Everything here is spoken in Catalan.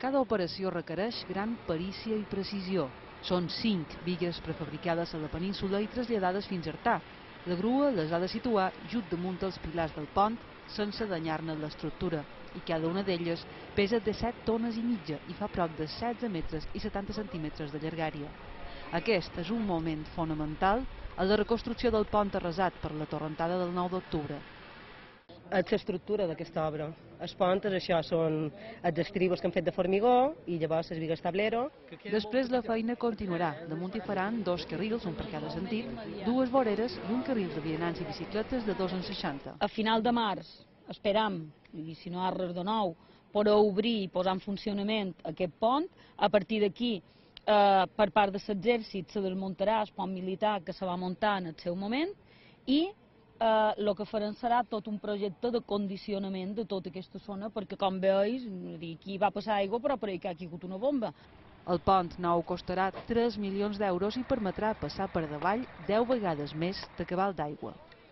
Cada operació requereix gran perícia i precisió. Són 5 bigues prefabricades a la península i traslladades fins a Artà. La grua les ha de situar just damunt els pilars del pont sense danyar-ne l'estructura, i cada una d'elles pesa 17 tones i mitja i fa prop de 16 metres i 70 centímetres de llargària. Aquest és un moment fonamental a la reconstrucció del pont arrasat per la torrentada del 9 d'octubre. És l'estructura d'aquesta obra. Els ponts, això, són els estribos que han fet de formigó i llavors les bigues tablero. Després la feina continuarà. Damunt hi faran 2 carrils, un per cada sentit, 2 voreres i un carril de vianants i bicicletes de 2,60. A final de març esperam, i si no hi ha res de nou, poder obrir i posar en funcionament aquest pont. A partir d'aquí, per part de l'exèrcit, se desmuntarà el pont militar que se va muntar en el seu moment i el que farem serà tot un projecte de condicionament de tota aquesta zona, perquè com veus, aquí va passar aigua però per aquí ha caigut una bomba. El pont nou costarà 3 milions d'euros i permetrà passar per davall 10 vegades més de cabal d'aigua.